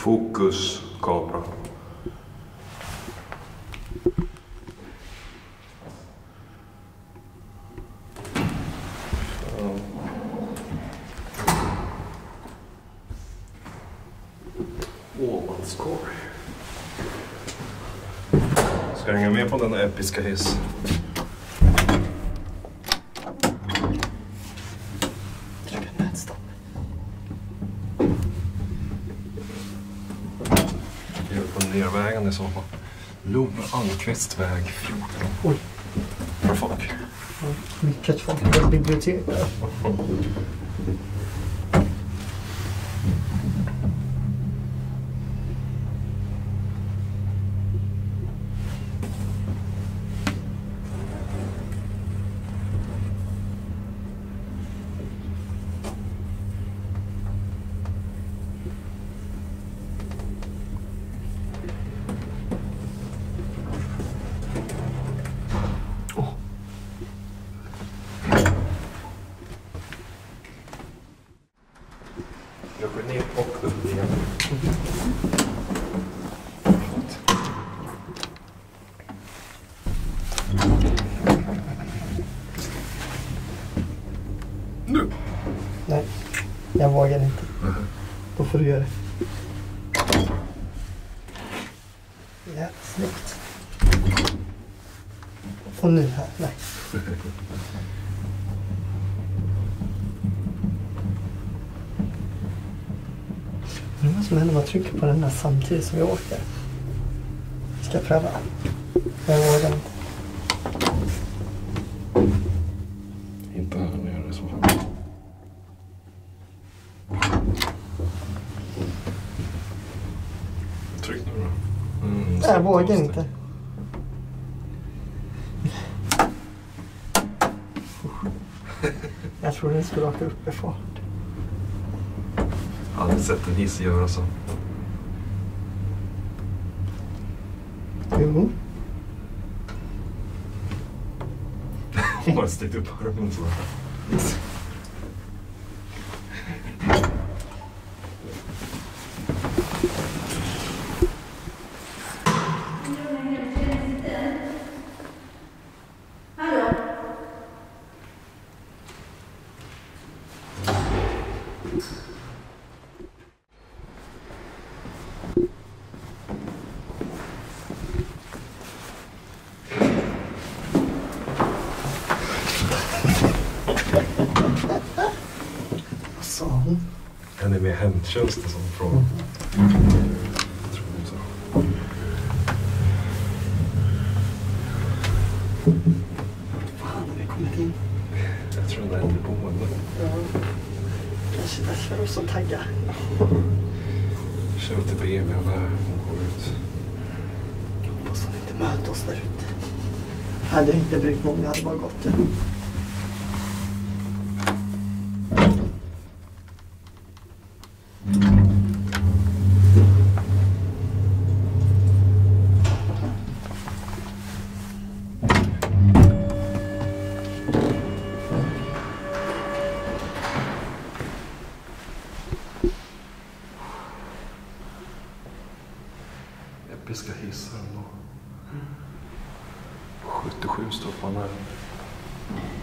Fokus, kamera. Åmanskår. Ska hänga med på den episka hiss. Trycka nödstopp. Gör på nervägen i så fall. Lom Almqvist väg 14. Oj. För folk. Mycket folk på biblioteket där. Jag går ner och upp igen. Nu! Nej, jag vågar inte. Då får du göra det. Ja, snyggt. Och nu här, nej. Det är vad som händer om man trycker på den här samtidigt som vi åker. Ska jag pröva? Jag vågar inte. Inte här nere så. Tryck nu då. Jag vågar inte. Jag tror den skulle åka upp i fart. Jag har aldrig sett en hiss göra så. Jo. Hon har stickt upp armen så. Vad sa hon? En är med hemtjänsten som från. Jag tror hon så. Fan, har vi kommit in? Jag tror den är inte på boende. Ja. Kanske därför också tagga. Kör till BB och där hon går ut. Hoppas hon inte möter oss där ute. Hade jag inte brytt mig om jag hade bara gått. Ja. Episka hissar ändå. 77 står på här.